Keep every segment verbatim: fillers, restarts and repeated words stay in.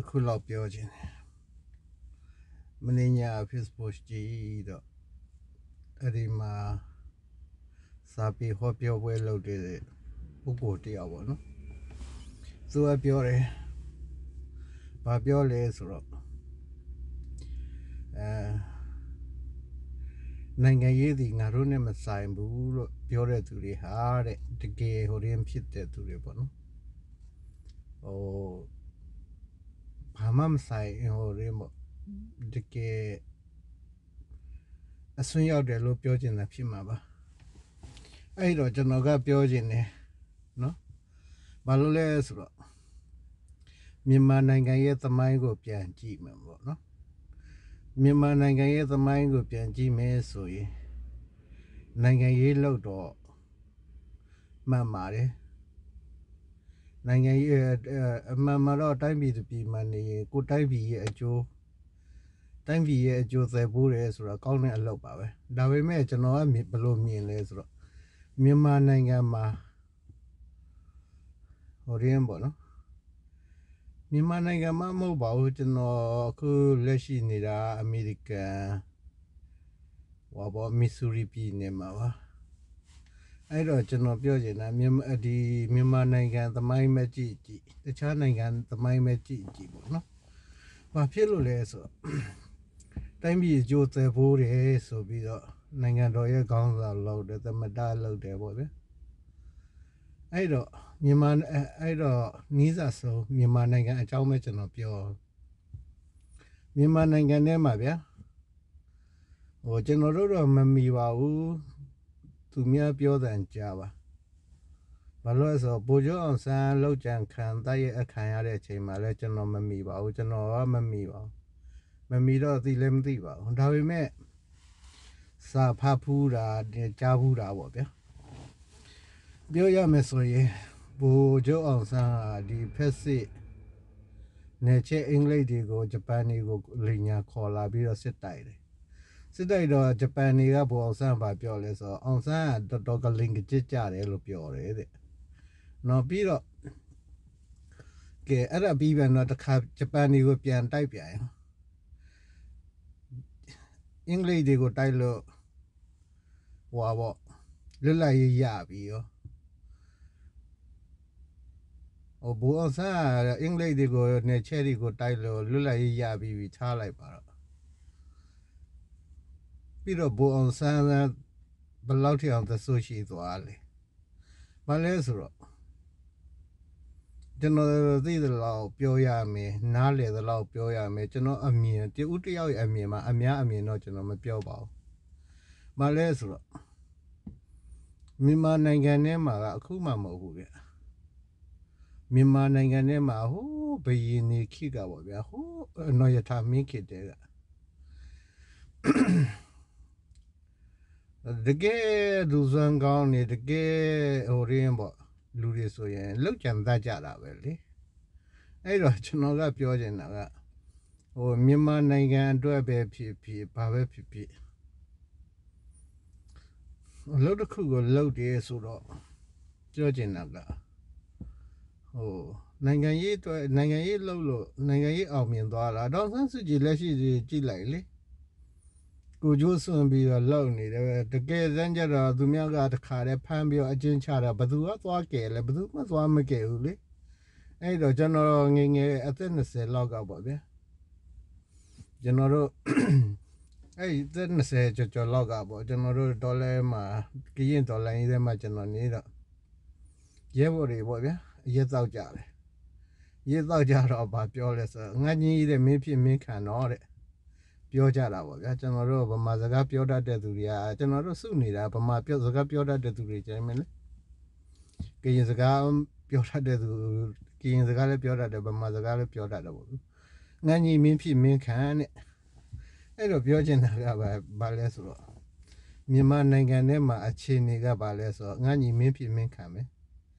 ခုလောက်ပြောခြင်းမင်းညာ Facebook ကြည့်တော့အဲ့ဒီမှာစာပေဟောပြောပွဲလုပ်တဲ့ပုဂ္ဂိုလ်တယောက်ပေါ့နော်သူကပြောတယ်ဘာပြောလဲဆိုတော့အဲနိုင်ငံရေးဒီငါတို့နဲ့မဆိုင်ဘူးလို့ပြောတဲ့သူတွေဟာတဲ့တကယ်ဟိုရင်းဖြစ်တဲ့သူတွေပေါ့နော်ဟိုဘာမှမဆိုင်ဟိုရင်းပေါ့တကယ်အစွန်းရောက်တယ်လို့ပြောချင်တာဖြစ်မှာပါအဲ့တော့ကျွန်တော်ကပြောချင်တယ်နော်ဘာလို့လဲဆိုတော့မြန်မာနိုင်ငံရဲ့သမိုင်းကိုပြန်ကြည့်မှာပေါ့နော်မြန်မာနိုင်ငံရဲ့သမိုင်းကိုပြန်ကြည့်မယ်ဆိုရင်နိုင်ငံရေးလို့တော့မှန်ပါတယ်နိုင်ငံရေးအမှန်မှတော့တိုင်းပြည်တစ်ပြည်မှာနေကိုတိုင်းပြည်ရဲ့အကျိုးတိုင်းပြည်ရဲ့အကျိုးသက်ဖို့တယ်ဆိုတော့ကောင်းတဲ့အလုပ်ပါပဲဒါပေမဲ့ကျွန်တော်ကဘယ်လိုမြင်လဲဆိုတော့မြန်မာနိုင်ငံမှာဟိုရင်းပေါ့နော်မြန်မာနိုင်ငံမှာမဟုတ်ပါဘူးကျွန်တော်အခုလက်ရှိနေတာအမေရိကန်ဟောပေါ့မစ်ဆူရီပြည်နယ်မှာပါအဲ့တော့ကျွန်တော်ပြောချင်တာမြန်မာဒီမြန်မာနိုင်ငံသမိုင်းမကြည့်ကြည့်တခြားနိုင်ငံသမိုင်းမကြည့်ကြည့်ပေါ့နော်ဘာဖြစ်လို့လဲဆိုတော့တိုင်းပြည်ကြိုးသက်ဖို့တယ်ဆိုပြီးတော့နိုင်ငံတော်ရဲ့ခေါင်းဆောင်လုပ်တယ်သမတလုပ်တယ်ပေါ့ဗျာအဲ့တော့မြန်မာအဲ့တော့နီးစပ်ဆုံးမြန်မာနိုင်ငံအကြောင်းပဲကျွန်တော်ပြောမြန်မာနိုင်ငံထဲမှာဗျာဟိုကျွန်တော်တို့တော့မမီပါဘူးသူများပြောတဲ့ကြားပါဘာလို့လဲဆိုတော့ဗိုလ်ချုပ်အောင်ဆန်းလောက်ကြံခံတိုက်ရဲ့အခမ်းရတဲ့အချိန်မှာလဲကျွန်တော်မမီပါဘူးကျွန်တော်ကမမီပါဘူးမမီတော့သိလည်းမသိပါဘူးဒါပေမဲ့စာဖတ်ဖူးတာကြားဖူးတာပေါ့ဗျာပြောရမယ်ဆိုရင်ဗိုလ်ချုပ်အောင်ဆန်းဟာဒီဖက်စစ်နေချေအင်္ဂလိပ်တွေကိုဂျပန်တွေကိုလိညာခေါ်လာပြီးတော့စစ်တိုက်တယ်စစ်တိုက်တော့ဂျပန်တွေကဗိုလ်အောင်ဆန်းဘာပြောလဲဆိုတော့အောင်ဆန်းကတော်တော်ကလင်ကကြစ်ကြတယ်လို့ပြောတယ်တဲ့နော်ပြီးတော့ကဲအဲ့ဒါပြီးပြန်တော့တခါဂျပန်တွေကိုပြန်တိုက်ပြန်အင်္ဂလိပ်တွေကိုတိုက်လို့ဟွာပေါ့လွတ်လပ်ရေးရပြီရောဟိုဘူအောင်ဆန်းအင်္ဂလိပ်တွေကိုနေချဲတွေကိုတိုက်လို့လွတ်လပ်ရေးရပြီးထားလိုက်ပါတော့ပြီးတော့ဘူအောင်ဆန်းဘယ်လောက်ထိအောင်သဆိုးရှိသွားလဲဘာလဲဆိုတော့ကျွန်တော်သိသလောက်ပြောရမယ်နားလေသလောက်ပြောရမယ်ကျွန်တော်အမြင်တဦးတယောက်ရဲ့အမြင်မှာအများအမြင်တော့ကျွန်တော်မပြောပါဘူးဘာလဲဆိုတော့မြန်မာနိုင်ငံထဲမှာကအခုမှမဟုတ်ဘူးဗျမြန်မာနိုင်ငံထဲမှာဟိုးဘယင်းနေခိကပေါ့ဗျာဟိုးနော်ရထားမင်းခိတဲ့ကတကယ်ဒူဇန်ကောင်းနေတကယ်ဟိုရင်းပေါ့လူတွေဆိုရင်လောက်ကြံတတ်ကြတာပဲလေအဲ့တော့ကျွန်တော်ကပြောချင်တာကဟိုမြန်မာနိုင်ငံအတွက်ပဲဖြစ်ဖြစ်ဘာပဲဖြစ်ဖြစ်လောက်တစ်ခုကိုလောက်တယ်ဆိုတော့ပြောချင်တာကဟိုနိုင်ငံရေးအတွက်နိုင်ငံရေးလှုပ်လို့နိုင်ငံရေးအောင်မြင်သွားတာတော့ဆန်းစုကြည်လက်ရှိကြည့်လိုက်လေကိုကျိုးစွန့်ပြီးတော့လောက်နေတယ်တကယ်စမ်းကြတော့သူများကတခါတည်းဖမ်းပြီးတော့အကျဉ်းချတာဘယ်သူကသွားကဲလဲဘယ်သူမှသွားမကဲဘူးလေအဲ့တော့ကျွန်တော်ငယ်ငယ်အသက်၂၀လောက်ကပေါ့ဗျာကျွန်တော်တို့အဲ့ဒီသက်၂၀ကျော်ကျော်လောက်ကပေါ့ကျွန်တော်တို့ဒေါ်လာမှာကရင်ဒေါ်လာရင်းထဲမှာကျွန်တော်နေတော့ရဲဘော်တွေပေါ့ဗျာရဲတောက်ကြတယ်ရဲတောက်ကြတော့ဗာပြောလဲဆိုငါကြီးတဲ့မင်းဖြစ်မင်းခံတော့တဲ့ပြောကြတာပေါ့ဗျာကျွန်တော်တို့ဗမာစကားပြောတတ်တဲ့သူတွေကကျွန်တော်တို့စုနေတာဗမာပြောစကားပြောတတ်တဲ့သူတွေကျင်းမလဲကရင်စကားပြောတတ်တဲ့သူကရင်စကားလည်းပြောတတ်တယ်ဗမာစကားလည်းပြောတတ်တယ်ပေါ့ငါကြီးမင်းဖြစ်မင်းခံတဲ့အဲ့တော့ပြောချင်တာကဘာလဲဆိုတော့မြန်မာနိုင်ငံထဲမှာအခြေအနေကဘာလဲဆိုတော့ငါကြီးမင်းဖြစ်မင်းခံမယ်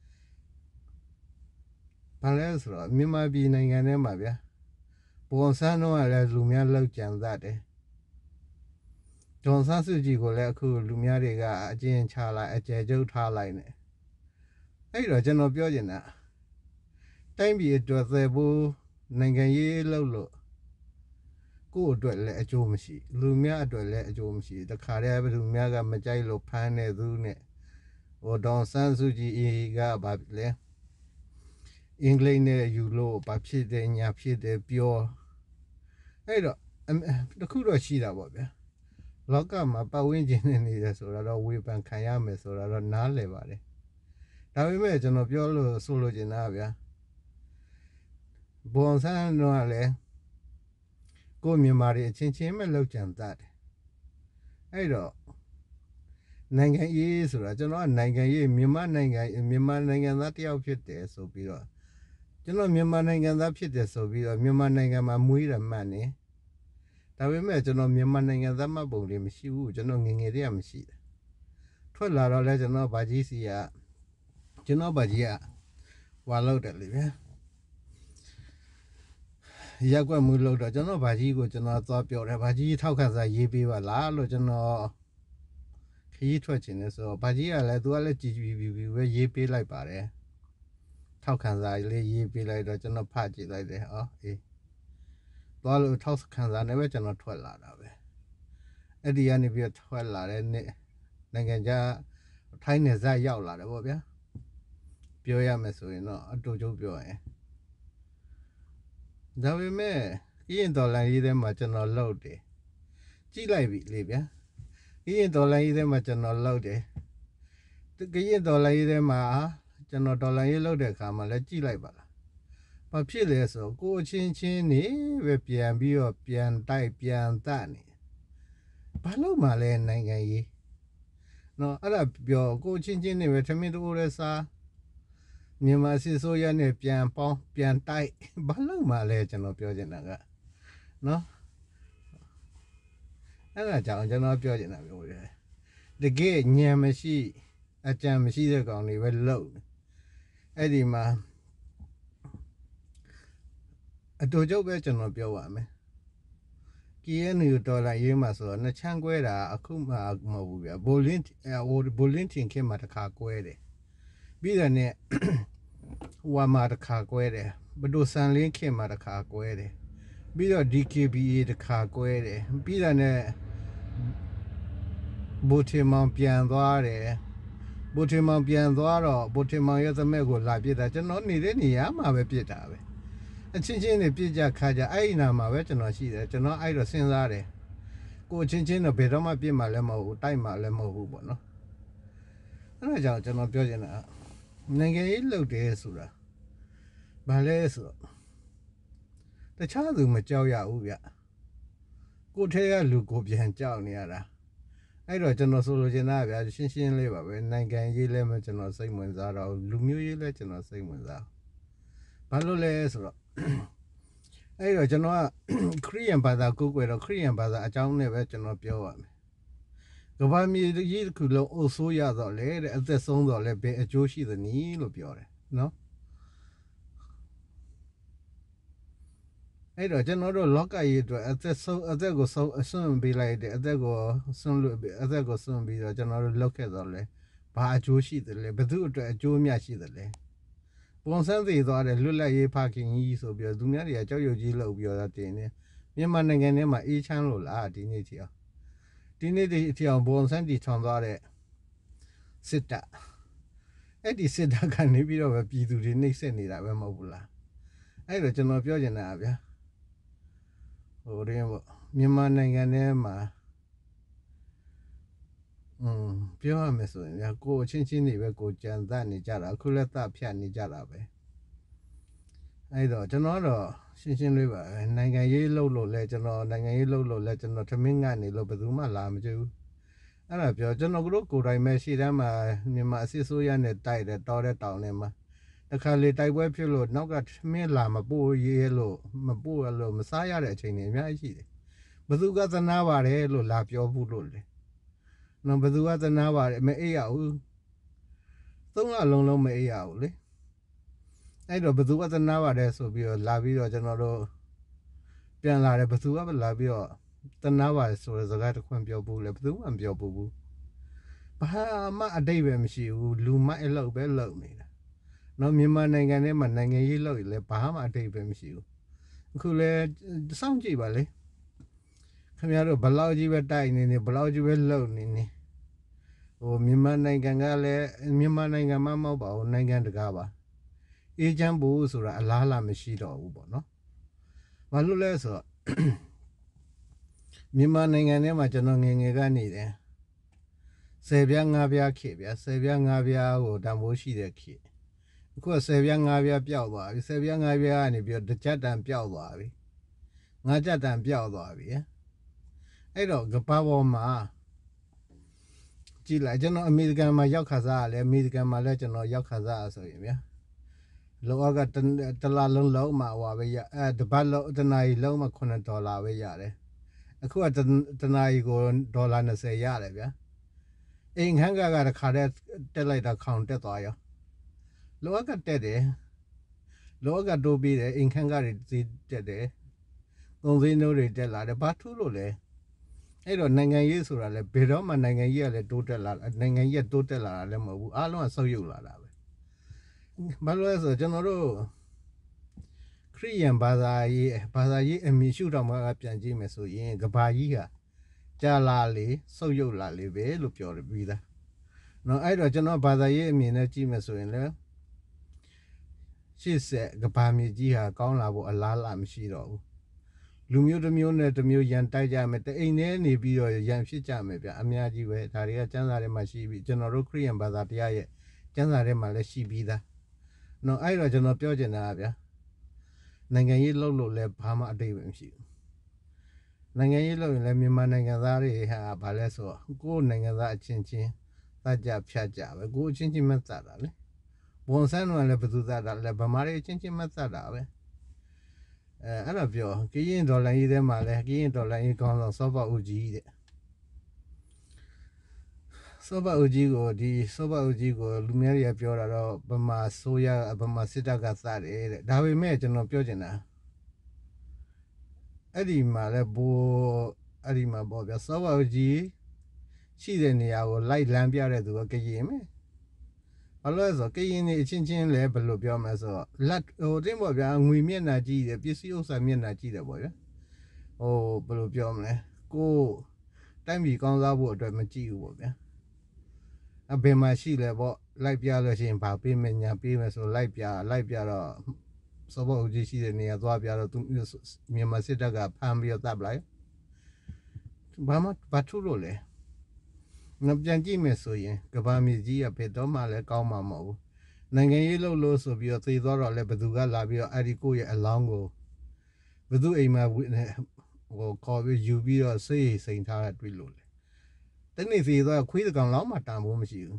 ဘာလဲဆိုတော့မြန်မာပြည်နိုင်ငံထဲမှာဗျာပုံစံတော့လည်းလူများလောက်ကြံတတ်တယ်ဂျွန်ဆန်းစုကြည်ကိုလည်းအခုလူများတွေကအကျဉ်းချလိုက်အကျယ်ကျုပ်ထားလိုက်နေအဲ့တော့ကျွန်တော်ပြောချင်တာတိုင်းပြည်အတွက်သက်ဖို့နိုင်ငံရေးလှုပ်လို့ကိုယ့်အတွက်လည်းအကျိုးမရှိလူများအတွက်လည်းအကျိုးမရှိတခါတည်းဘယ်သူများကမကြိုက်လို့ဖမ်းနေသူနဲ့ဟိုဒေါန်ဆန်းစုကြည်ကဘာလဲအင်္ဂလိပ်နဲ့ယူလို့ဘာဖြစ်တယ်ညာဖြစ်တယ်ပြောအဲ့တော့တခုတော့ရှိတာပေါ့ဗျာလောကမှာပတ်ဝန်းကျင်နေနေတယ်ဆိုတော့ဝေဖန်ခံရမယ်ဆိုတော့နားလည်ပါတယ်ဒါပေမဲ့ကျွန်တော်ပြောလို့ဆိုလို့ချင်တာဗျာဘွန်ဆန်းတော့လည်းကိုမြန်မာတွေအချင်းချင်းပဲလောက်ကြံတတ်တယ်အဲ့တော့နိုင်ငံရေးဆိုတာကျွန်တော်ကနိုင်ငံရေးမြန်မာနိုင်ငံမြန်မာနိုင်ငံသားတယောက်ဖြစ်တယ်ဆိုပြီးတော့ကျွန်တော်မြန်မာနိုင်ငံသားဖြစ်တယ်ဆိုပြီးတော့မြန်မာနိုင်ငံမှာမွေးရမှန်နေဒါပေမဲ့ကျွန်တော်မြန်မာနိုင်ငံသားမှပုံတွေမရှိဘူးကျွန်တော်ငငယ်တည်းကမရှိတယ်ထွက်လာတော့လဲကျွန်တော်ဗာကြီးစီကကျွန်တော်ဗာကြီးကဝါလောက်တယ်လေဗျာရက်ွက်မှုလို့တော့ကျွန်တော်ဗာကြီးကိုကျွန်တော်သွားပြောတယ်ဗာကြီးထောက်ခံစာရေးပေးပါလားလို့ကျွန်တော်ခရီးထွက်ခြင်းနဲ့ဆိုတော့ဗာကြီးကလည်းသူကလည်းကြည်ကြည်ပြူပြူပဲရေးပေးလိုက်ပါတယ်ထောက်ခံစာလေးရေးပေးလိုက်တော့ကျွန်တော်ဖတ်ကြည့်လိုက်တယ်ဟောအေးသွားလို့ထောက်ခံစာနဲ့ပဲကျွန်တော်ထွက်လာတာပဲအဲ့ဒီကနေပြီးထွက်လာတဲ့နေ့နိုင်ငံခြားထိုင်းနယ်စပ်ရောက်လာတယ်ပေါ့ဗျာပြောရမယ်ဆိုရင်တော့အတူတူပြောရင်ဒါပေမဲ့ကရင်ဒေါ်လာရေးထဲမှာကျွန်တော်လောက်တယ်ကြည့်လိုက်ပြီလေဗျာကရင်ဒေါ်လာရေးထဲမှာကျွန်တော်လောက်တယ်ကရင်ဒေါ်လာရေးထဲမှာကျွန်တော်ဒေါ်လာရေးလောက်တဲ့အခါမှာလည်းကြည့်လိုက်ပါလားဘာဖြစ်လဲဆိုကိုအချင်းချင်းနေပဲပြန်ပြီးတော့ပြန်တိုက်ပြန်တတ်နေဘာလို့မှလဲနိုင်ငံရေးနော်အဲ့ဒါပြောကိုချင်းချင်းနေပဲထမင်းတိုးရဲစားမြန်မာစစ်ဆိုရနဲ့ပြန်ပေါင်းပြန်တိုက်ဘာလို့မှလဲကျွန်တော်ပြောချင်တာကနော်အဲ့ဒါကြောင့်ကျွန်တော်ပြောချင်တာပြောရတယ်တကယ်ညံမရှိအကြံမရှိတဲ့ကောင်တွေပဲလုံအဲ့ဒီမှာအတူတူပဲကျွန်တော်ပြောပါမယ်ကီယန်ယူဒေါ်လာရေးမှာဆိုတော့နှစ်ချမ်းကွဲတာအခုမှမဟုတ်ဘူးဗျာဘိုလင်းဟိုဘိုလင်းတင်ခင်မှာတစ်ခါကွဲတယ်ပြီးတော့ねဟိုမှာတစ်ခါကွဲတယ်ဘဒိုဆန်လင်းခင်မှာတစ်ခါကွဲတယ်ပြီးတော့ ဒီ ကေ ဘီ အေ တစ်ခါကွဲတယ်ပြီးတော့ねဘိုထေမောင်ပြန်သွားတယ်ဘိုထေမောင်ပြန်သွားတော့ဘိုထေမောင်ရဲ့သမက်ကိုလာပြစ်တာကျွန်တော်နေတဲ့နေရာမှာပဲပြစ်တာပဲအချင်းချင်းတွေပြစ်ကြခါကြအဲ့ဒီနာမှာပဲကျွန်တော်ရှိတယ်ကျွန်တော်အဲ့တော့စဉ်းစားတယ်ကိုချင်းချင်းတော့ဘယ်တော့မှပြစ်မှလည်းမဟုတ်ဘူးတိုက်မှလည်းမဟုတ်ဘူးပေါ့နော်အဲ့ဒါကြောင့်ကျွန်တော်ပြောချင်တာနိုင်ငံရေးလုပ်တယ်ဆိုတာဘာလဲဆိုတော့တခြားသူမကြောက်ရဘူးဗျကိုထဲကလူကိုပြန်ကြောက်နေရတာအဲ့တော့ကျွန်တော်ဆိုလိုချင်တာဗျာရှင်းရှင်းလေးပါပဲနိုင်ငံရေးလည်းမကျွန်တော်စိတ်ဝင်စားတော့လူမျိုးရေးလည်းကျွန်တော်စိတ်ဝင်စားဘာလို့လဲဆိုတော့အဲ့တော့ကျွန်တော်ကခရစ်ယာန်ဘာသာကိုးကွယ်တော့ခရစ်ယာန်ဘာသာအကြောင်းနဲ့ပဲကျွန်တော်ပြောပါမယ်ကဘာမြေကြီးတစ်ခုလုံးအုပ်ဆိုးရတော့လေတဲ့အသက်ဆုံးတော့လေဘယ်အကျိုးရှိသနည်းလို့ပြောတယ်နော်အဲ့တော့ကျွန်တော်တို့လောကကြီးအတွက်အသက်ဆုံးအသက်ကိုဆုံးအစွန့်ပေးလိုက်တယ်အသက်ကိုစွန့်လို့အသက်ကိုစွန့်ပြီးတော့ကျွန်တော်တို့လောက်ခဲ့တော့လေဘာအကျိုးရှိတယ်လဲဘယ်သူအတွက်အကျိုးမြတ်ရှိတယ်လဲပုံစံသေးသွားတယ်လွတ်လပ်ရေးဖခင်ကြီးဆိုပြီးတော့သူများတွေကကြောက်ရွံ့ကြီးလောက်ပြီးတော့တင်နေမြန်မာနိုင်ငံထဲမှာအေးချမ်းလို့လားဒီနေ့ထိအောင်ဒီနေ့ဒီအထအောင်ပုံစံတီထောင်သွားတဲ့စစ်တပ်အဲ့ဒီစစ်တပ်ကနေပြီးတော့ပဲပြည်သူတွေနှိပ်စက်နေတာပဲမဟုတ်ဘူးလားအဲ့တော့ကျွန်တော်ပြောချင်တာဗျာဟိုရင်းပေါ့မြန်မာနိုင်ငံထဲမှာอืมပြောရမယ်ဆိုရင်ဗျာကိုအချင်းချင်းတွေပဲကိုကြံတတ်နေကြတာအခုလက်သဖြတ်နေကြတာပဲအဲ့တော့ကျွန်တော်တော့ရှင်းရှင်းလေးပါနိုင်ငံရေးလှုပ်လို့လဲကျွန်တော်နိုင်ငံရေးလှုပ်လို့လဲကျွန်တော်ထမင်းငတ်နေလို့ဘယ်သူမှလာမကြည့်ဘူးအဲ့ဒါပြောကျွန်တော်တို့ကိုယ်တိုင်ပဲရှေ့တန်းမှာမြန်မာအစစ်ဆိုးရနဲ့တိုက်တယ်တောတဲ့တောင်ထဲမှာတခါလေတိုက်ပွဲဖြစ်လို့နောက်ကထမင်းလာမပို့ရဲလို့မပို့ရလို့မစားရတဲ့အချိန်တွေအများကြီးရှိတယ်ဘယ်သူကသနာပါတယ်လို့လာပြောဘူးလို့လေနော်ဘယ်သူကသနာပါတယ်မအေးရဘူးသုံးလလုံးလုံးမအေးရဘူးလေအဲ့တော့ဘယ်သူကသနာပါတယ်ဆိုပြီးတော့လာပြီးတော့ကျွန်တော်တို့ပြန်လာတယ်ဘယ်သူကပဲလာပြီးတော့သနာပါတယ်ဆိုတဲ့စကားတစ်ခွန်းပြောဘူးလေဘယ်သူမှမပြောဘူးဘာမှအတိတ်ပဲမရှိဘူးလူမိုက်အလုပ်ပဲလုပ်နေတာနော်မြန်မာနိုင်ငံထဲမှာနိုင်ငံရေးလုပ်ရင်လည်းဘာမှအတိတ်ပဲမရှိဘူးအခုလဲစောင့်ကြည့်ပါလေခင်ဗျားတို့ဘလောက်ကြီးပဲတိုက်နေနေဘလောက်ကြီးပဲလှုပ်နေနေဟိုမြန်မာနိုင်ငံကလည်းမြန်မာနိုင်ငံမှမဟုတ်ပါဘူးနိုင်ငံတကာပါအေးချမ်းဖို့ဆိုတာအလားအလာမရှိတော့ဘူးပေါ့နော်ဘာလို့လဲဆိုတော့မြန်မာနိုင်ငံထဲမှာကျွန်တော်ငယ်ငယ်ကနေတယ်ဆယ်ပြားငါးပြားခေဗျာဆယ်ပြားငါးပြားကိုတန်ဖိုးရှိတဲ့ခေအခုကဆယ်ပြားငါးပြားပျောက်သွားပြီဆယ်ပြားငါးပြားကနေပြီးတော့တစ်ချက်တန်ပျောက်သွားပြီငါးချက်တန်ပျောက်သွားပြီအဲ့တော့ကဘာပေါ်မှာကြည့်လိုက်ကျွန်တော်အမေရိကန်မှာရောက်ခါစားရတယ်အမေရိကန်မှာလည်းကျွန်တော်ရောက်ခါစားရဆိုရင်ဗျာလောကတလလုံးလုံးမှာဟွာပဲရအဲတပတ်လုံးတနာရီလုံးမှာခုနှစ်ဒေါ်လာပဲရတယ်အခုကတနာရီကိုဒေါ်လာ၂၀ရတယ်ဗျာအိမ်ခန်းကကတခါတည်းတက်လိုက်တာခေါင်တက်သွားရောလောကတက်တယ်လောကတိုးပြီးတယ်အိမ်ခန်းကတွေတက်တယ်ကုန်စည်နှုန်းတွေတက်လာတယ်ဘာထူးလို့လဲအဲ့တော့နိုင်ငံရေးဆိုတာလဲဘယ်တော့မှနိုင်ငံရေးကလည်းတိုးတက်လာနိုင်ငံရေးတိုးတက်လာတာလည်းမဟုတ်ဘူးအားလုံးကဆုတ်ယုတ်လာတာပဲဘာလို့လဲဆိုတော့ကျွန်တော်တို့ခရစ်ယာန်ဘာသာရေးဘာသာရေးအမိရှုတော်မှာပြန်ကြည့်မယ်ဆိုရင်ကဘာကြီးကကြာလာလေဆုတ်ယုတ်လာလေပဲလို့ပြောရပြီးသားနော်အဲ့တော့ကျွန်တော်ဘာသာရေးအမြင်နဲ့ကြည့်မယ်ဆိုရင်လည်းရှေ့ဆက်ကဘာမြေကြီးဟာကောင်းလာဖို့အလားအလာမရှိတော့ဘူးလူမျိုးတစ်မျိုးနဲ့တစ်မျိုးရန်တိုက်ကြမယ်တအိမ်ထဲနေပြီးတော့ရန်ဖြစ်ကြမယ်ဗျအများကြီးပဲဒါတွေကကျမ်းစာထဲမှာရှိပြီးကျွန်တော်တို့ခရစ်ယာန်ဘာသာတရားရဲ့ကျမ်းစာထဲမှာလည်းရှိပြီးသားနော်အဲ့တော့ကျွန်တော်ပြောချင်တာဗျာနိုင်ငံရေးလှုပ်လို့လည်းဘာမှအတိတ်ပဲမရှိဘူးနိုင်ငံရေးလှုပ်ရင်လည်းမြန်မာနိုင်ငံသားတွေဟာဘာလဲဆိုတော့ကိုယ်နိုင်ငံသားအချင်းချင်းသတ်ကြဖြတ်ကြပဲကိုယ်အချင်းချင်းမသတ်တာလေဝန်ဆန်းတော့လည်းဘယ်သူသတ်တာလဲဗမာတွေအချင်းချင်းမသတ်တာပဲအဲအဲ့တော့ပြောကရင်ဒေါ်လာရေးထဲမှာလဲကရင်ဒေါ်လာရေးကောင်းဆောင်စောဘဦးကြီးတဲ့စောဘဦးကြီးကိုဒီစောဘဦးကြီးကိုလူများတွေကပြောတာတော့ဗမာဆိုရဗမာစစ်တပ်ကသတ်တယ်တဲ့ဒါပေမဲ့ကျွန်တော်ပြောချင်တာအဲ့ဒီမှာလဲဘိုးအဲ့ဒီမှာပေါ့ဗျာစောဘဦးကြီးရှိတဲ့နေရာကိုလိုက်လမ်းပြတဲ့သူကကရင်ပဲဘာလို့လဲဆိုတော့ကရင်နေအချင်းချင်းလဲဘယ်လိုပြောမလဲဆိုတော့လက်ဟိုတင်းပေါ့ဗျာငွေမျက်နှာကြည့်တယ်ပစ္စည်းဥစ္စာမျက်နှာကြည့်တယ်ပေါ့ဗျာဟိုဘယ်လိုပြောမလဲကိုတိုင်းပြည်ကောင်းစားဖို့အတွက်မကြည့်ဘူးပေါ့ဗျာအဘယ်မှာရှိလဲပေါ့လိုက်ပြလို့ရှိရင်ဘာပေးမယ်ညာပေးမယ်ဆိုလိုက်ပြလိုက်ပြတော့စောဘောဦးကြီးရှိတဲ့နေရာသွားပြတော့သူမြန်မာစစ်တပ်ကဖမ်းပြီးတော့တပ်လိုက်ဘာမှဘာထူးလို့လဲငါပြန်ကြည့်မယ်ဆိုရင်ကဘာမြေကြီးကဘယ်တော့မှလည်းကောင်းမှာမဟုတ်ဘူးနိုင်ငံရေးလှုပ်လို့ဆိုပြီးတော့သေသွားတော့လည်းဘသူကလာပြီးတော့အဲ့ဒီကိုရဲ့အလောင်းကိုဘသူအိမ်မှာဟိုခေါ်ပြီးယူပြီးတော့စိတ်စိန်ထားတာတွေ့လို့လေတနေ့သေသွားခွေးတကောင်လောက်မှတန်ဖို့မရှိဘူး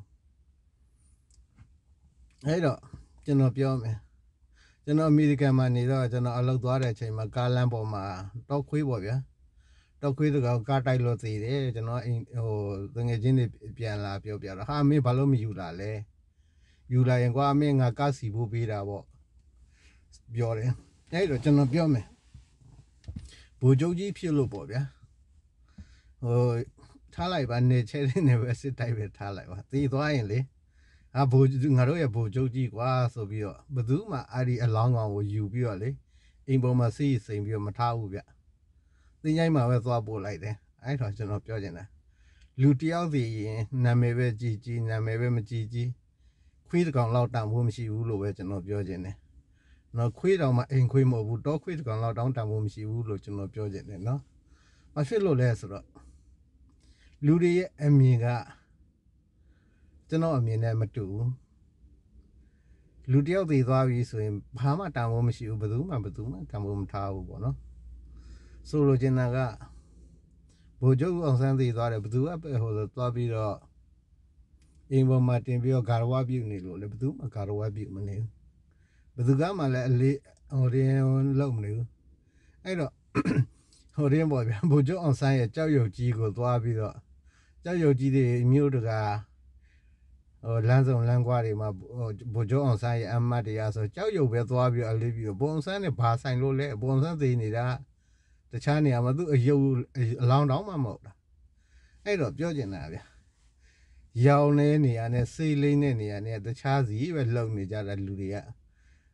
အဲ့တော့ကျွန်တော်ပြောမယ်ကျွန်တော်အမေရိကန်မှာနေတော့ကျွန်တော်အလုပ်သွားတဲ့အချိန်မှာကားလမ်းပေါ်မှာတောက်ခွေးပေါ့ဗျာတော့ခွေးတကောင်ကားတိုက်လို့သေးတယ်ကျွန်တော်အိမ်ဟိုတငယ်ချင်းတွေပြန်လာပြောပြတော့ဟာမင်းဘာလို့မယူလာလဲယူလာရင်ကွာမင်းငါကားစီဖို့ပေးတာပေါ့ပြောတယ်အဲ့တော့ကျွန်တော်ပြောမယ်ဘူဂျုတ်ကြီးဖြစ်လို့ပေါ့ဗျာဟိုထားလိုက်ပါနေချဲတဲ့နေပဲစစ်တိုက်ပဲထားလိုက်ပါသေသွားရင်လေဟာဘူငါတို့ရဲ့ဘူဂျုတ်ကြီးကွာဆိုပြီးတော့ဘသူမှအဲ့ဒီအလောင်းကောင်ကိုယူပြီးတော့လေအိမ်ပေါ်မှာစီးစိမ်ပြီးတော့မထားဘူးဗျသင်္ချိုင်းမှာပဲသွားပို့လိုက်တယ်အဲ့တော့ကျွန်တော်ပြောချင်တာလူတယောက်စီရင်နာမည်ပဲကြည်ကြည်နာမည်ပဲမကြည်ကြည်ခွေးတကောင်လောက်တောင်ဖို့မရှိဘူးလို့ပဲကျွန်တော်ပြောချင်တယ်နော်ခွေးတောင်မှအိမ်ခွေးမဟုတ်ဘူးတောခွေးတကောင်လောက်တောင်တောင်ဖို့မရှိဘူးလို့ကျွန်တော်ပြောချင်တယ်နော်မဖြစ်လို့လဲဆိုတော့လူတွေရဲ့အမြင်ကကျွန်တော်အမြင်နဲ့မတူဘူးလူတယောက်သေးသွားပြီဆိုရင်ဘာမှတောင်ဖို့မရှိဘူးဘယ်သူမှဘယ်သူမှတောင်ဖို့မထားဘူးပေါ့နော်ဆိုလိုချင်တာကဘိုလ်ချုပ်အောင်ဆန်းသေးသွားတယ်ဘသူကဟိုသွားပြီးတော့အိမ်ပေါ်မှာတင်ပြီးတော့ဂါရဝပြုနေလို့လေဘသူမှဂါရဝပြုမနေဘူးဘသူကမှလည်းအလေးဟိုရင်လုံးမနေဘူးအဲ့တော့ဟိုရင်ပေါ့ဗျာဘိုလ်ချုပ်အောင်ဆန်းရဲ့ကြောက်ရွံ့ကြီးကိုသွားပြီးတော့ကြောက်ရွံ့ကြီးတွေမြို့တကာဟိုလမ်းစုံလမ်းကွာတွေမှာဘိုလ်ချုပ်အောင်ဆန်းရဲ့အမတ်တရားဆိုကြောက်ရွံ့ပဲသွားပြီးအလေးပြီးတော့ဘုံဆန်းနဲ့ဘာဆိုင်လို့လဲဘုံဆန်းသေးနေတာတခြားနေရာမှာသူအယုတ်အလောင်းတောင်မှမဟုတ်တာအဲ့တော့ပြောချင်တာဗျာရောင်နေနေရနဲ့စိတ်လိမ့်နေနေရနဲ့တခြားစီပဲလုံနေကြတာလူတွေက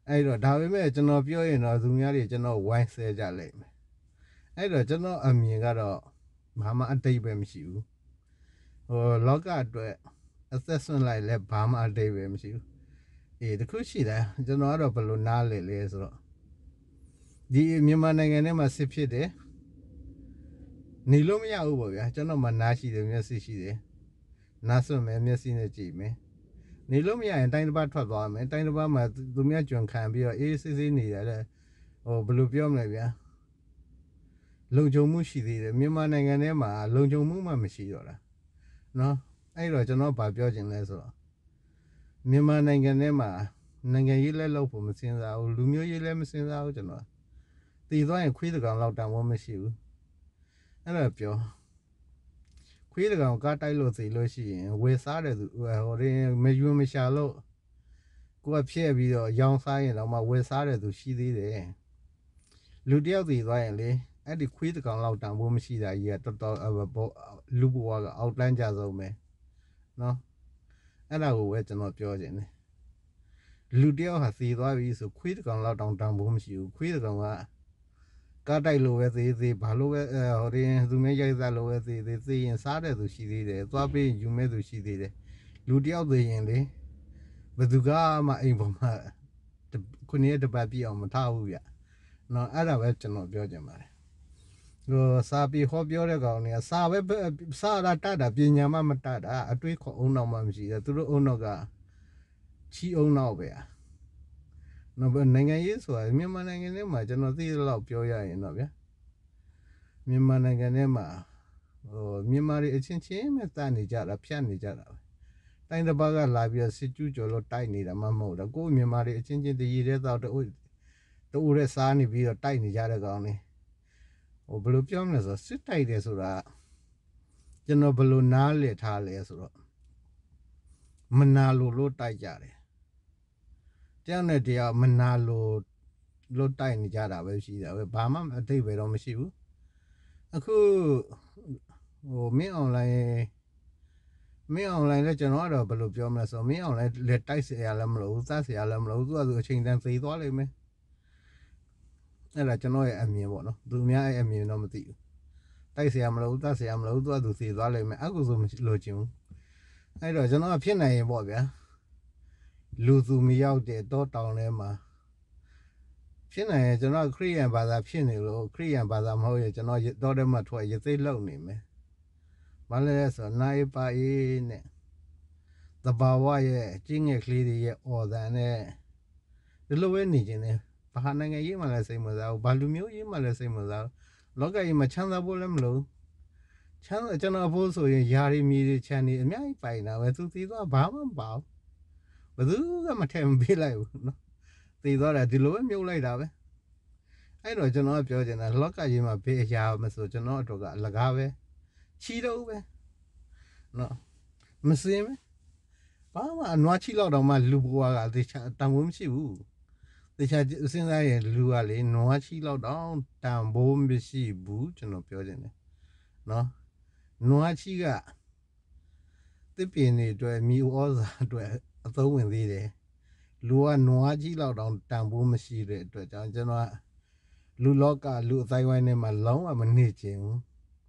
အဲ့တော့ဒါပေမဲ့ကျွန်တော်ပြောရင်တော့သူများတွေကျွန်တော်ဝိုင်းဆဲကြလိမ့်မယ်အဲ့တော့ကျွန်တော်အမြင်ကတော့ဘာမှအတိတ်ပဲမရှိဘူးဟိုလောကအတွက်အသက်ဆွန့်လိုက်လဲဘာမှအတိတ်ပဲမရှိဘူးအေးတခုရှိတယ်ကျွန်တော်ကတော့ဘယ်လိုနားလဲလဲဆိုတော့ဒီမြန်မာနိုင်ငံထဲမှာစစ်ဖြစ်တယ်နေလို့မရဘူးပေါ့ဗျာကျွန်တော်မှနားရှိတယ်မျက်စိရှိတယ်နားဆွန့်မယ်မျက်စိနဲ့ကြည့်မယ်နေလို့မရရင်တိုင်းတစ်ပတ်ထွက်သွားမယ်တိုင်းတစ်ပတ်မှာသူများကြွံခံပြီးတော့အေးစစ်စစ်နေရတယ်ဟိုဘယ်လိုပြောမလဲဗျာလုံခြုံမှုရှိသေးတယ်မြန်မာနိုင်ငံထဲမှာလုံခြုံမှုမှမရှိတော့တာနော်အဲ့တော့ကျွန်တော်ဗာပြောချင်လဲဆိုတော့မြန်မာနိုင်ငံထဲမှာနိုင်ငံရေးလဲလို့ဖို့မစင်စားဘူးလူမျိုးရေးလဲမစင်စားဘူးကျွန်တော်တည်သွားရင်ခွေးတကောင်လောက်တန်ဖို့မရှိဘူးအဲ့တော့ပြောခွေးတကောင်ကားတိုက်လို့စီလို့ရှိရင်ဝယ်စားတယ်သူဟိုရင်မယွန်းမရှာလို့ကိုကဖြည့်ပြီးတော့ရောင်းစားရင်တော့မှဝယ်စားတယ်သူရှိသေးတယ်လူတယောက်တည်သွားရင်လေအဲ့ဒီခွေးတကောင်လောက်တန်ဖို့မရှိတာကြီးကတော်တော်လူဘဝကအောက်တန်းကြဆုံးပဲနော်အဲ့ဒါကိုပဲကျွန်တော်ပြောခြင်းတယ်လူတယောက်ဟာသေသွားပြီဆိုခွေးတကောင်လောက်တောင်တန်ဖို့မရှိဘူးခွေးတကောင်ကကားတိုက်လို့ပဲသေးသေးဘာလို့ပဲဟိုရင်သူမဲရိုက်စားလို့ပဲသေးသေးသေရင်စားတဲ့သူရှိသေးတယ်သွားပြီးယူမဲ့သူရှိသေးတယ်လူတယောက်သေရင်လေဘယ်သူကမှအိမ်ပေါ်မှာခုနှစ်ရက်တစ်ပတ်ပြည့်အောင်မထားဘူးဗျနော်အဲ့ဒါပဲကျွန်တော်ပြောချင်ပါတယ်ဟိုစာပေဟောပြောတဲ့ကောင်တွေကစာပဲစာရတတ်တာပညာမှမတတ်တာအတွေးခေါ်အောင်တော့မှမရှိတယ်သူတို့အုံတော့ကချီအောင်တော့ပဲနော်နိုင်ငံရေးဆိုတာမြန်မာနိုင်ငံထဲမှာကျွန်တော်သိသလောက်ပြောရရင်တော့ဗျာမြန်မာနိုင်ငံထဲမှာဟိုမြန်မာတွေအချင်းချင်းပဲတတ်နေကြတာဖြတ်နေကြတာပဲတိုင်းတစ်ပတ်ကလာပြီးတော့စစ်ကျူးကျော်လို့တိုက်နေတာမှမဟုတ်တော့ကိုယ်မြန်မာတွေအချင်းချင်းတည်ရတဲ့သောက်တူတူတဲ့စားနေပြီးတော့တိုက်နေကြတဲ့ကောင်လေးဟိုဘယ်လိုပြောမလဲဆိုတော့စစ်တိုက်တယ်ဆိုတာကျွန်တော်ဘယ်လိုနားလည်ထားလဲဆိုတော့မနာလိုလို့တိုက်ကြတယ်တယောက်နဲ့တယောက်မနာလိုလို့တိုက်နေကြတာပဲရှိတာပဲဘာမှအတိတ်ပဲတော့မရှိဘူးအခုဟိုမင်းအွန်လိုင်းမင်းအွန်လိုင်းလည်းကျွန်တော်ကတော့ဘယ်လိုပြောမလဲဆိုတော့မင်းအွန်လိုင်းလက်တိုက်เสียလည်းမလို့သတ်เสียလည်းမလို့သူကသူအချိန်တန်သေသွားလိမ့်မယ်အဲ့ဒါကျွန်တော်ရဲ့အမြင်ပေါ့နော်သူများရဲ့အမြင်တော့မသိဘူးတိုက်เสียမလို့သတ်เสียမလို့သူကသူသေသွားလိမ့်မယ်အခုဆိုမလို့ချင်ဘူးအဲ့တော့ကျွန်တော်ကဖြစ်နိုင်ရင်ပေါ့ဗျာလူသူမရောက်တဲ့တောတောင်ထဲမှာဖြစ်နိုင်ရင်ကျွန်တော်ခရိယန်ဘာသာဖြစ်နေလို့ခရိယန်ဘာသာမဟုတ်ရင်ကျွန်တော်တောထဲမှာထွက်ရသိလောက်နေမယ်ဘာလဲဆိုနိုင်ပါအေးနဲ့တဘာဝရဲ့ကျင်းငယ်ကလေးတွေရဲ့အော်တန်နဲ့ဒီလိုပဲနေခြင်းနဲ့ဘာနိုင်ငံရေးမှလည်းစိတ်မစားဘူးဘာလူမျိုးရေးမှလည်းစိတ်မစားဘူးလောကကြီးမှာချမ်းသာဖို့လည်းမလိုချမ်းသာကျွန်တော်ဖို့ဆိုရင်ယာရီမီတွေချမ်းနေအများကြီးပိုင်တာပဲသူသိသွားဘာမှမပါဘူးဘယ်သူကမထဲမပေးလိုက်ဘူးနော်သိသွားတယ်ဒီလိုပဲမြုပ်လိုက်တာပဲအဲ့တော့ကျွန်တော်ပြောချင်တာလောကကြီးမှာဘေးအရာမဆိုကျွန်တော်တို့ကအလကားပဲချီတော့ပဲနော်မစင်ပဲဘာမှအနွားချီလောက်တော့မှလူဘွားကတေချာတန်ဖိုးမရှိဘူးတေချာစဉ်းစားရင်လူကလေနွားချီလောက်တော့တန်ဖိုးမရှိဘူးကျွန်တော်ပြောချင်တယ်နော်နွားချီကတစ်ပြင်းနေအတွက်မြူဩဇာအတွက်အသုံးဝင်သေးတယ်လူကနွားကြီးလောက်တောင်တန်ဖိုးမရှိတဲ့အတွက်ကြောင့်ကျွန်တော်လူလောကလူအတိုင်းဝိုင်းထဲမှာလုံးဝမနေချင်ဘူး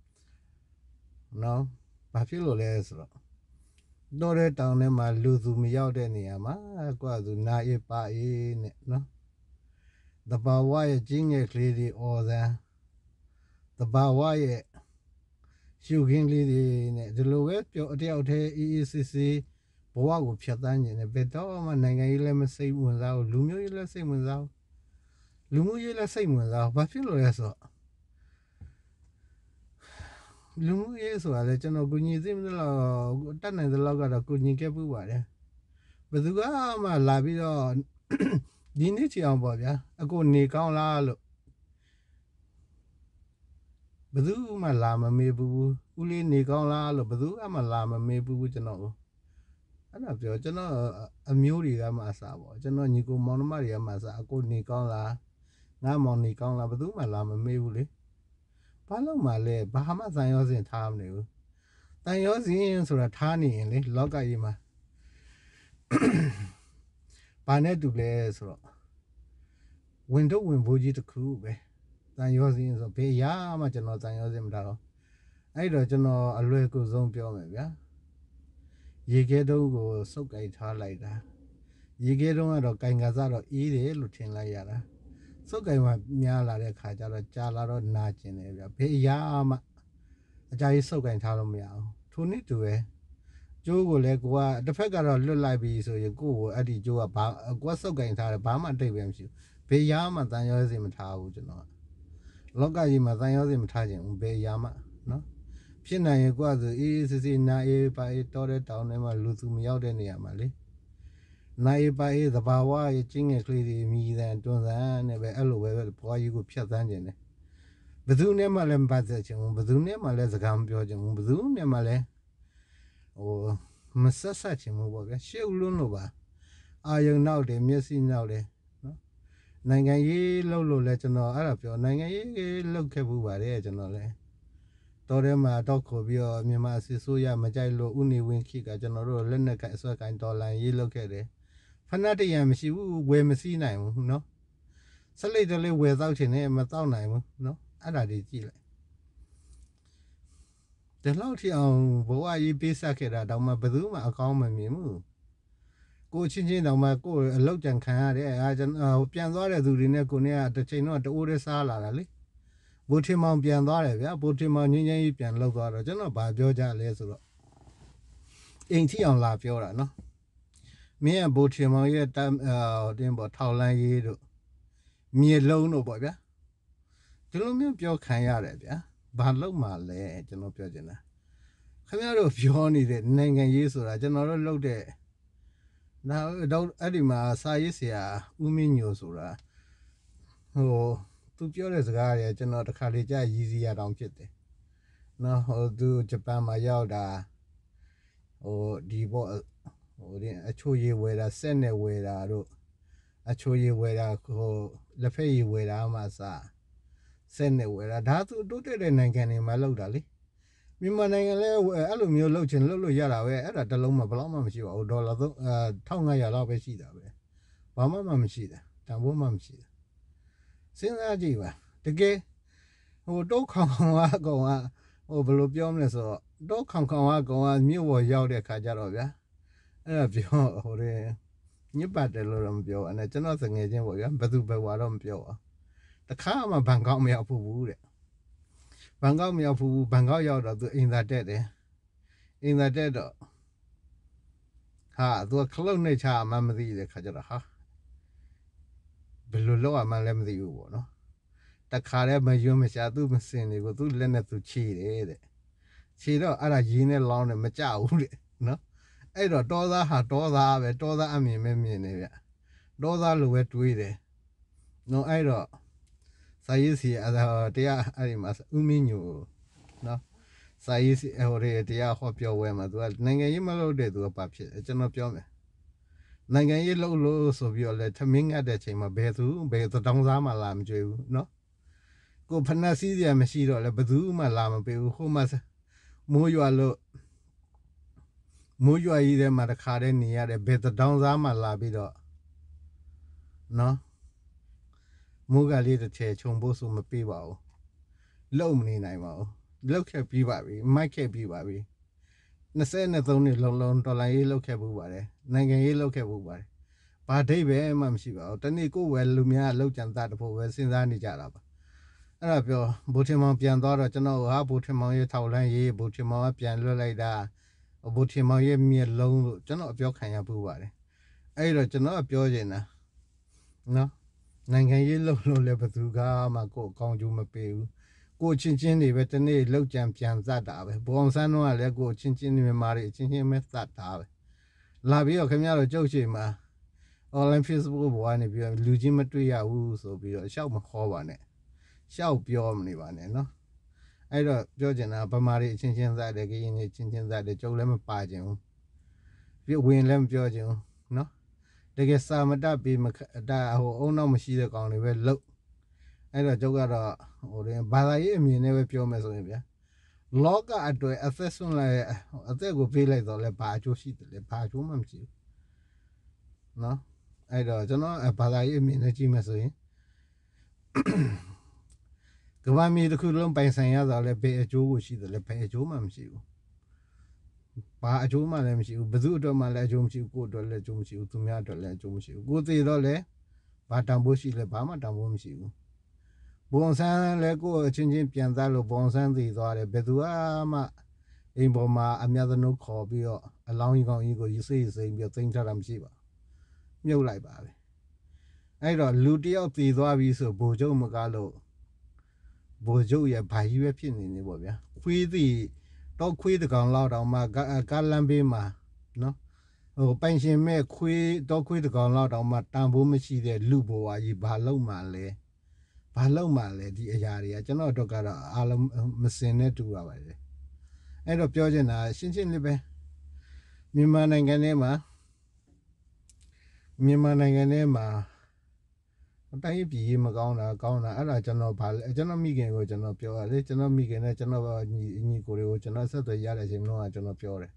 နော်ဘာဖြစ်လို့လဲဆိုတော့တော့တဲ့တောင်ထဲမှာလူသူမရောက်တဲ့နေရာမှာကွာသူနာအေးပါအေးနဲ့နော်တဘာဝရဲ့ကျင်းငယ်ကလေးတွေအော်သံတဘာဝရဲ့ရှုခင်းလေးတွေနဲ့ဒီလိုပဲပြောအတယောက်တည်းအေးအေးဆေးဆေးဘဝကိုဖြတ်သန်းနေတယ်ဘယ်တော့မှနိုင်ငံရေးလည်းမစိတ်ဝင်စားဘူးလူမျိုးရေးလည်းစိတ်ဝင်စားဘူးလူမျိုးရေးလည်းစိတ်ဝင်စားဘူးဘာဖြစ်လို့လဲဆိုတော့လူမျိုးရေးဆိုတာလေကျွန်တော်ကိုညီသိမလို့တတ်နိုင်တဲ့လောက်ကတော့ကိုညီခဲ့ပူပါတယ်ဘယ်သူကမှလာပြီးတော့ဒီနေ့ချီအောင်ပေါ့ဗျာအကိုနေကောင်းလားလို့ဘယ်သူမှလာမမေးဘူးဦးလေးနေကောင်းလားလို့ဘယ်သူမှလာမမေးဘူးကျွန်တော်အဲ့ဒါပြောကျွန်တော်အမျိုးတွေကမှအစားပေါ့ကျွန်တော်ညီကိုမောင်နှမတွေကမှအစားအကိုနေကောင်းလားငါမောင်နေကောင်းလားဘယ်သူမှလာမမေးဘူးလေဘာလို့မှလဲဘာမှသံရောစင်ထားမနေဘူးတန်ရောစင်ဆိုတာထားနေရင်လေလောကကြီးမှာဘာနဲ့တူလဲဆိုတော့ window win boji to coup be than yours in so pay ya much and not than yours in down I don't know a local zone pure yeah ye get over so gay tar like that ye get on a kangaza eat a lutin like yara so gay my miala de kajara jala or natch in area pay ya ma a jay so gay tar meow to need to eh Joe will let go the fact that look like be so you go at the Joe about what's so going to Bama Davis you pay yama than yours in Tau, you know. Loga yima than yours in Tajin, pay yama, no? Pina you go the easy na by daughter down and lose me out any amali. Na by the bawa, a ching a clearly me than to the never elbow the boy you could shut than Bazoo never lem bazzachin, bazoo never let the gambio, bazoo never or Massachi move, she will know. Are you now the missing now? Nangaye Lolo legend or Arab, or Nangaye look at regionally. Torema, Dokobio, Mimasi, Suya, Majalo, Uni, Winky, General, Lenaka, so kind dollar, ye look at it. Fanatiam, she will wear Messina, no? So lately without a name, a thousand, no? I did it. The Lottie on Boy Bisakeda, Dama Bazuma, a common memo. Go changing on my go a look and can I don't know Pianzora do the Neconia, the chain of the Ure Sala. Put him on Pianzora, put him on Yin Pian Logo, General by Georgia Lesro. Ain't he on La Fiora, no? Me and put him on your time, uh, Dimbo Taulan Yedo. Me alone, no boy, yeah? Jelomio Pio Kanyara, but look my leg, General Piogena. Come out of your needed Nang and Yesu, I general look there. Now, don't Adima Saisia, Uminio Sura. Oh, two pure guy, general the Kalija easy around Chete. Now, do Japan Mayauda or Debo or a choye where a send away a choye where a Lafay where Amasa send away a datu do it and again in my lodally. Mimanang alumio lochin lulu yara at the Loma Blama or dollar tongue I allow a sheet of it. Bama mamshida, Tambo mamshida. Since Ajiva, the gay who don't come on go on over Lubiomness or don't come on go on new or yaude Kajarovia. And a pure or new battle lumbio and a general thing agent will but do by what on pure. The karma bangao me up who would it. Bangao me up who bangao yard in that dead, in that dead. Ha, do a clone nature, mamma the Kajara ha. Below a man the you no. The car my yumisha do machine, you go to Leonard to cheat it. Cheat out a gene long and macha, no? I don't dollar ha dollar, a dollar I mean, maybe. Dollar luet with it. No, I don't. Saisi as a dear Arimas, Uminu, no. Saisi or dear hop your way as well. Nanga Yimalo de do a papy, a general piome. Nanga yellow lows of your letter ming at the chamber betu, betu dongzama lam jew, no. Go panacea machine or a baduma lam be who must move you a low. Move you either Madacare near a better dongzama labido. No. Muga little church on both of my people. Low many name. Look at Pivari, my cap Pivari. Nasana only long to lie look at Bubare, Nanga look at Bubare. But David Mamshiva, Tanico well Lumia looked and that for since I need Jarab. And I feel Butimon Piandora to know how Butimon Taulan ye, Butimon Pian like that, or Butimon ye me alone, to know your kind of Bubare. I don't know if you're in. No. Nanga yellow level to Gama go conjuma pay. Go chinchin with the name low champions that ave. Bonsano, let go chinchin in marry, chinchin met that ave. Labio Camaro Joshima. All I'm feasible one if you're losing material woos or be a shout Mahowane. Shout Biomni one, no? I don't judge an Abamari chinchin that again, chinchin that the Joe Lemon Pajin. You win Lem Georgian, no? They get some of that be that who no machine on the look. I don't joke at all. Or in Balay, me never pure messenger. Log at the assessment like a they go feel like the Pacho sheet, the Pacho Mamsi. No, I don't know a Balay, me, the Jimmy. ကဘာမီတစ်ခုလုံးပိုင်ဆိုင်ရတာလဲဘယ်အကျိုးကိုရှိတယ်လဲဘယ်အကျိုးမှမရှိဘူးဘာအကျိုးမှလည်းမရှိဘူးဘယ်သူအတွက်မှလည်းအကျိုးမရှိဘူးကိုယ်အတွက်လည်းအကျိုးမရှိဘူးသူများအတွက်လည်းအကျိုးမရှိဘူးကိုယ်သေးတော့လဲဘာတန်ဖိုးရှိလဲဘာမှတန်ဖိုးမရှိဘူးဘုံဆန်းလဲကိုယ်အချင်းချင်းပြန်သားလို့ဘုံဆန်းသေးသွားတယ်ဘယ်သူမှအိမ်ပေါ်မှာအများသနုခေါ်ပြီးတော့အလောင်းကြီးကောင်းကြီးကိုရေးစိတ်စိမ့်ပြီးသိမ်းထားတာမရှိပါမြုပ်လိုက်ပါပဲအဲ့တော့လူတယောက်သေသွားပြီဆိုဘိုလ်ချုပ်မကားလို့ဘိုလ်ချုပ်ရဲ့ဘာကြီးပဲဖြစ်နေနေပေါ့ဗျာခွေးသည်တော့ခွေးတကောင်လောက်တောင်မှကားလမ်းဘေးမှာနော်ဟိုပိုင်ရှင်မဲ့ခွေးတော့ခွေးတကောင်လောက်တောင်မှတန်ဖိုးမရှိတဲ့လူဘဝကြီးဘာလုံးမှလဲဘာလုံးမှလဲဒီအရာတွေကကျွန်တော်တို့ကတော့အားလုံးမစင်နဲ့တူရပါတယ်အဲ့တော့ပြောချင်တာရှင်းရှင်းလေးပဲမြန်မာနိုင်ငံထဲမှာမြန်မာနိုင်ငံထဲမှာအတိုင်းပြည်မကောင်းတာကောင်းတာအဲ့ဒါကျွန်တော်ဗာလဲကျွန်တော်မိခင်ကိုကျွန်တော်ပြောရတယ်ကျွန်တော်မိခင်နဲ့ကျွန်တော်ညီညီကိုတွေကိုကျွန်တော်ဆက်သွယ်ရတဲ့အချိန်လုံးကကျွန်တော်ပြောတယ်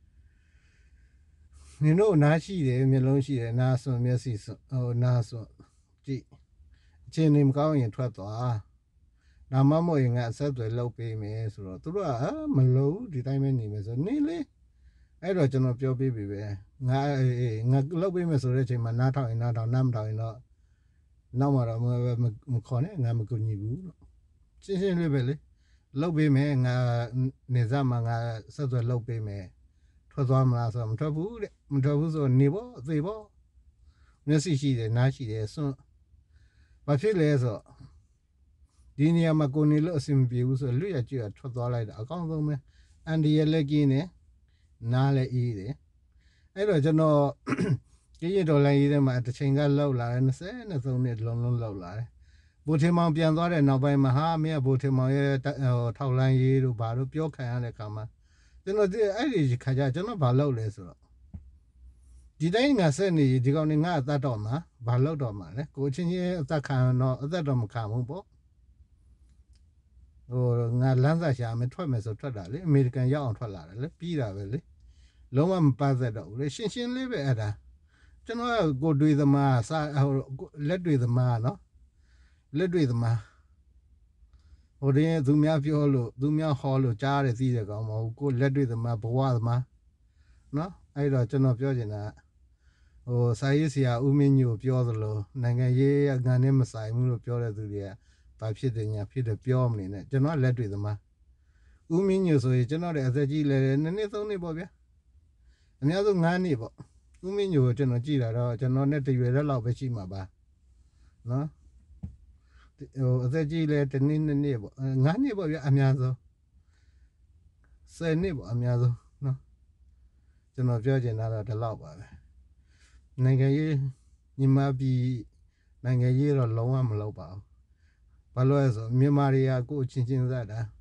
နင်တို့နားရှိတယ်မျက်လုံးရှိတယ်နားစွန်မျက်စိစွန်ဟိုနားစွန်ကြည့်အချိန်နေမကောင်းရင်ထွက်သွားနာမမို့ရင်ငါအဆက်အသွယ်လုပ်ပေးမယ်ဆိုတော့သူတို့ကမလို့ဒီတိုင်းပဲနေမယ်ဆိုနေလေအဲ့တော့ကျွန်တော်ပြောပေးပြီပဲငါငါလုပ်ပေးမယ်ဆိုတဲ့အချိန်မှာနားထောင်ရင်နားထောင်နားမထောင်ရင်တော့နောက်မှာတော့မခေါ်နဲ့ငါမကူညီဘူးလို့ရှင်းရှင်းလေးပဲလေလုပ်ပေးမယ်ငါနေစားမှာငါဆက်သွယ်လုပ်ပေးမယ်ထွက်သွားမလားဆိုတော့မထွက်ဘူးတဲ့မထွက်ဘူးဆိုနေပေါ့အသေးပေါ့မျက်စိရှိတယ်နားရှိတယ်စွန့်ဘာဖြစ်လဲဆိုတော့ဒီနေရာမှာကိုနေလို့အဆင်မပြေဘူးဆိုလွတ်ရကြွရထွက်သွားလိုက်တာအကောင်းဆုံးပဲအန်ဒီရဲ့လက်ကင်းနဲ့နားလည်းအေးတယ်အဲ့တော့ကျွန်တော်ကြီးရဒေါ်လာရေးထဲမှာတစ်ချိန်ကလောက်လာတယ်နှစ်သုံးနှစ်လုံးလုံးလောက်လာတယ်ဘိုထင်မောင်ပြန်သွားတဲ့နောက်ပိုင်းမှာဟာမင်းကဘိုထင်မောင်ရဲ့ထောက်လန်းရေးတို့ဘာလို့ပြောခံရတဲ့ခါမှာကျွန်တော်အဲ့ဒီခါကျကျွန်တော်ဘာလုပ်လဲဆိုတော့ဒီတိုင်းငါဆက်နေဒီကောင်နေငါအသက်တော့မှာဘာလုပ်တော့မှာလဲကိုချင်းချင်းအသက်ခံတော့အသက်တော့မခံဘူးပေါ့ဟိုငါလမ်းစာရှာမယ်ထွက်မယ်ဆိုထွက်တာလေအမေရိကန်ရောက်အောင်ထွက်လာတယ်လေပြီးတာပဲလေလုံးဝမပတ်သက်တော့ဘူးလေရှင်းရှင်းလေးပဲအဲ့ဒါကျွန်တော်ကိုတွေးသမားစာလက်တွေသမားနော်လက်တွေသမားဟိုတင်းသူများပြောလို့သူများဟောလို့ကြားရတယ်သိတယ်ကောင်မဟုတ်ကိုလက်တွေသမားဘဝသမားနော်အဲ့တော့ကျွန်တော်ပြောချင်တာဟိုစာရေးဆရာဦးမင်းညိုပြောသလိုနိုင်ငံရေးငါနဲ့မဆိုင်ဘူးလို့ပြောတဲ့သူတွေကဘာဖြစ်တယ်ညာဖြစ်တယ်ပြောမနေနဲ့ကျွန်တော်လက်တွေသမားဦးမင်းညိုဆိုရင်ကျွန်တော်တဲ့အသက်ကြီးလဲနည်းနည်းသုံးနှစ်ပေါ့ဗျာအများဆုံးငါးနှစ်ပေါ့ဦးမင်းညိုကိုကျွန်တော်ကြည့်တာတော့ကျွန်တော်နဲ့တရွယ်ရက်လောက်ပဲရှိမှာပါနော်ဟိုအသက်ကြီးလဲတစ်နှစ်နှစ်နှစ်ပေါ့ငါးနှစ်ပေါ့ဗျာအများဆုံးဆယ်နှစ်ပေါ့အများဆုံးနော်ကျွန်တော်ပြောချင်တာတော့ဒီလောက်ပါပဲနိုင်ငံရေးညီမပြည်နိုင်ငံရေးတော့လုံးဝမလုပ်ပါဘူးဘာလို့လဲဆိုမြန်မာတွေကကိုယ်ချင်းချင်းစားတာ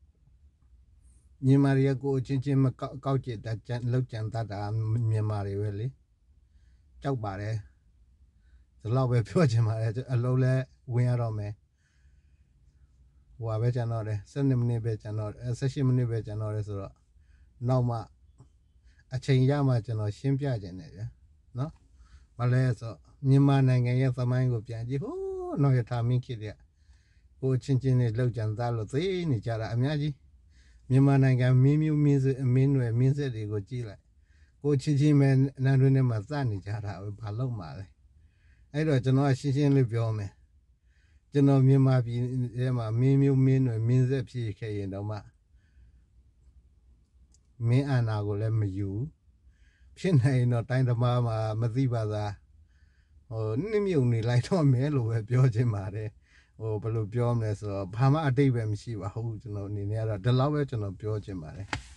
မြန်မာတွေကကိုယ်ချင်းချင်းမကောက်ကောက်ကျတာကြံလောက်ကြံတတ်တာမြန်မာတွေပဲလေကြောက်ပါတယ်ဒီလောက်ပဲပြောချင်ပါတယ်အလုံးလဲဝင်ရတော့မယ်ဟိုပဲကျန်တော့တယ်ဆယ်မိနစ်ပဲကျန်တော့ဆယ်ရှစ်မိနစ်ပဲကျန်တော့တယ်ဆိုတော့နောက်မှအချိန်ရမှကျွန်တော်ရှင်းပြခြင်းတယ်ဗျာနော်ဘာလဲဆိုမြန်မာနိုင်ငံရဲ့သမိုင်းကိုပြန်ကြည့်ဟိုးနော်ရထားမင်းခေတ်တဲ့ကိုချင်းချင်းနဲ့လောက်ကြံသားလို့သိနေကြတာအများကြီးမြန်မာနိုင်ငံမင်းမျိုးမင်းစစ်မင်းနွယ်မင်းစစ်တွေကိုကြည့်လိုက်ကိုချင်းချင်းပဲနန်းတွင်းထဲမှာစနေကြတာပဲဘာလို့မှလဲအဲ့တော့ကျွန်တော်ရှင်းရှင်းလေးပြောမယ်ကျွန်တော်မြန်မာပြည်ထဲမှာမင်းမျိုးမင်းနွယ်မင်းစစ်ဖြစ်ခဲ့ရင်တော့မှမင်းအာဏာကိုလည်းမယူဖြစ်နိုင်တော့တိုင်းသမားမှာမသိပါသာဟိုနှိမ့်မြုံနေလိုက်တော့မယ်လို့ပဲပြောချင်ပါတယ်ဟိုဘယ်လိုပြောမလဲဆိုတော့ဘာမှအတိတ်ပဲမရှိပါဘူးကျွန်တော်အနေနဲ့ကတော့ဒီလောက်ပဲကျွန်တော်ပြောချင်ပါတယ်